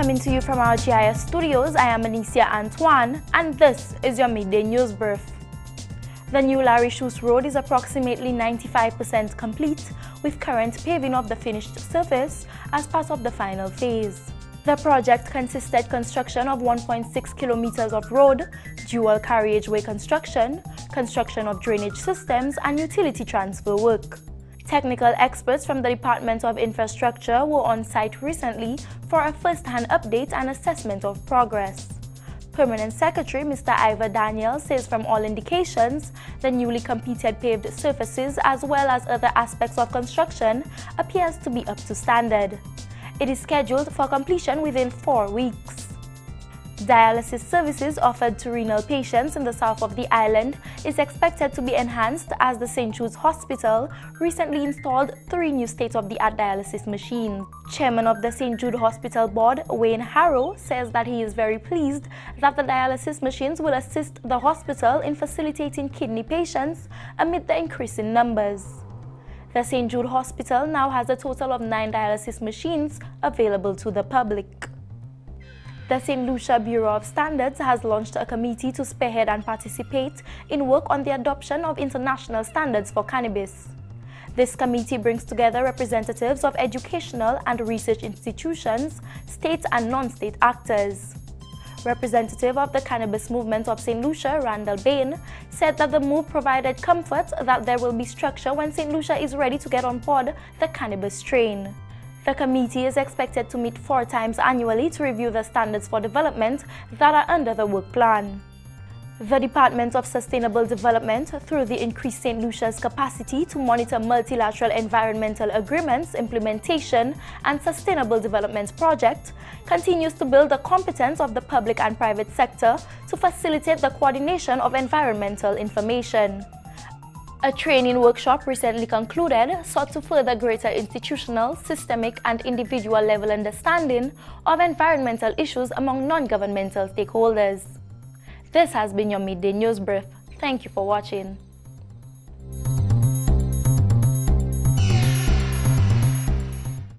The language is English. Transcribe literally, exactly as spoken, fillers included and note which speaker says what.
Speaker 1: Coming to you from our G I S studios, I am Lucia and this is your Midday News Brief. The new Larry Shoes Road is approximately ninety-five percent complete, with current paving of the finished surface as part of the final phase. The project consisted construction of one point six kilometers of road, dual carriageway construction, construction of drainage systems, and utility transfer work. Technical experts from the Department of Infrastructure were on site recently for a first-hand update and assessment of progress. Permanent Secretary Mister Ivor Daniel says from all indications, the newly completed paved surfaces as well as other aspects of construction appears to be up to standard. It is scheduled for completion within four weeks. Dialysis services offered to renal patients in the south of the island is expected to be enhanced as the Saint Jude's Hospital recently installed three new state-of-the-art dialysis machines. Chairman of the Saint Jude Hospital Board, Wayne Harrow, says that he is very pleased that the dialysis machines will assist the hospital in facilitating kidney patients amid the increasing numbers. The Saint Jude Hospital now has a total of nine dialysis machines available to the public. The Saint Lucia Bureau of Standards has launched a committee to spearhead and participate in work on the adoption of international standards for cannabis. This committee brings together representatives of educational and research institutions, state and non-state actors. Representative of the cannabis movement of Saint Lucia, Randall Bain, said that the move provided comfort that there will be structure when Saint Lucia is ready to get on board the cannabis train. The committee is expected to meet four times annually to review the standards for development that are under the work plan. The Department of Sustainable Development, through the increased Saint Lucia's capacity to monitor multilateral environmental agreements, implementation, and sustainable development projects, continues to build the competence of the public and private sector to facilitate the coordination of environmental information. A training workshop recently concluded sought to further greater institutional, systemic, and individual level understanding of environmental issues among non-governmental stakeholders. This has been your Midday News Brief. Thank you for watching.